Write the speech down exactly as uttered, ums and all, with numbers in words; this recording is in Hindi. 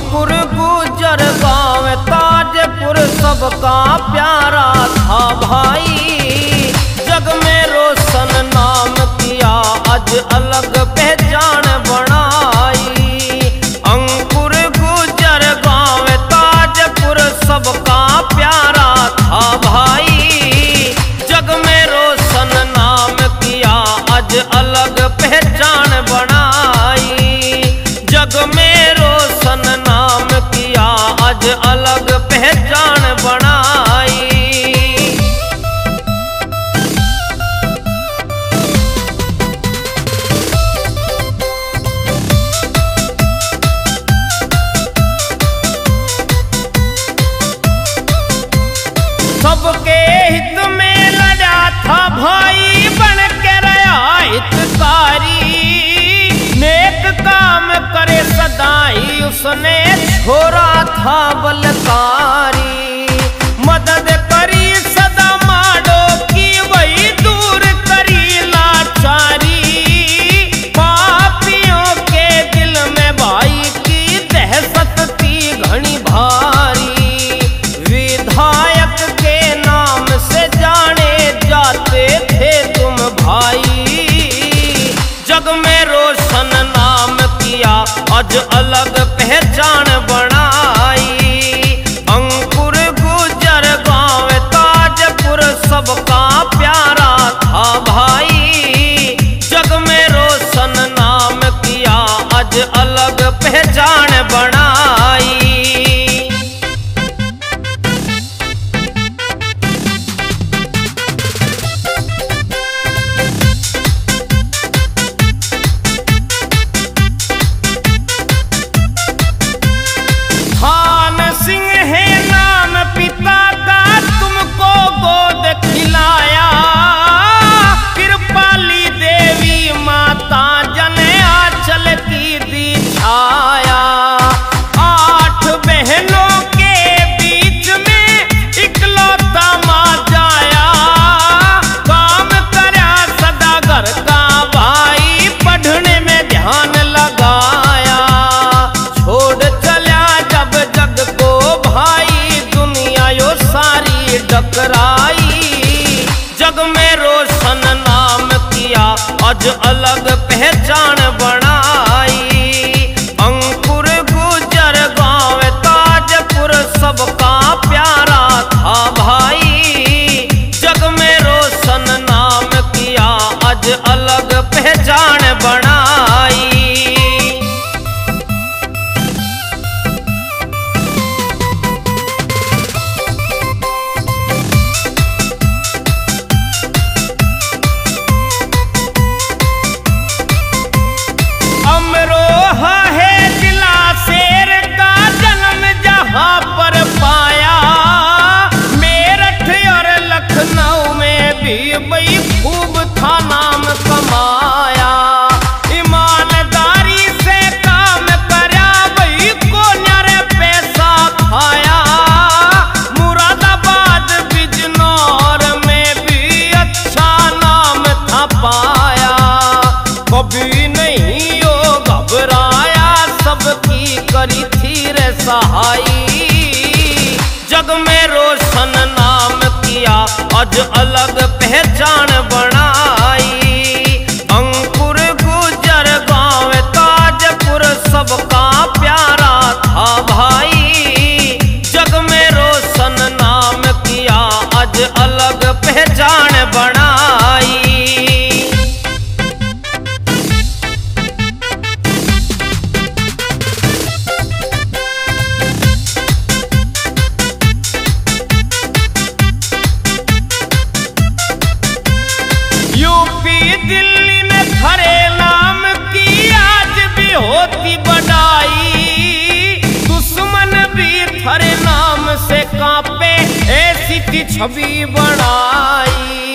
अंकुर गुजर गाँव ताजपुर सबका प्यारा था भाई। जग में रोशन नाम किया आज अलग पहचान बनाई। अंकुर गुजर गाँव ताजपुर सबका प्यारा था भाई। जग में रोशन नाम किया आज अलग पहचान बनाई। जग में रोशन नाम किया आज अलग पहचान बनाई। सबके हित में लड़ा था भाई बन के रहा हितकारी। नेक काम करे सदाई उसने छोड़ा था बलकारी। मदद करी सदा माड़ो की वही दूर करी लाचारी। पापियों के दिल में भाई की दहशत थी घनी भारी। विधायक के नाम से जाने जाते थे तुम भाई। जग में रोशन नाम किया आज अलग पहचान बनाई। अंकुर गुजर गाँव ताजपुर सबका प्यारा था भाई। जग में रोशन नाम किया आज अलग पहचान बनाई। आठ बहनों के बीच में इकलौता माजाया। काम करा सदा घर का भाई पढ़ने में ध्यान लगाया। छोड़ चला जब जग को भाई दुनिया यो सारी टकराई। जग में रोशन नाम किया आज अलग पहचान बनाई। अंकुर गुजर गाँव ताजपुर सबका प्यारा था भाई। जग में रोशन नाम किया आज अलग पहचान बनाई। अमरोहा है जिला शेर का जन्म जहाँ पर पाया। मेरठ और लखनऊ में भी भाई खूब था नाम कमाया। ईमानदारी से काम करा भाई को न्यारे पैसा खाया। मुरादाबाद बिजनौर में भी अच्छा नाम था पाया। कभी नहीं घबराया सबकी करी थी रे सहाई। जग में रोशन नाम किया आज अलग पहचान बनाई। अंकुर गुजर गाँव ताजपुर सबका प्यारा था भाई। जग में रोशन नाम किया आज अलग पहचान बनाई। दिल्ली में खरे नाम की आज भी होती बड़ाई। दुश्मन भी खरे नाम से कांपे ऐसी थी छवि बनाई।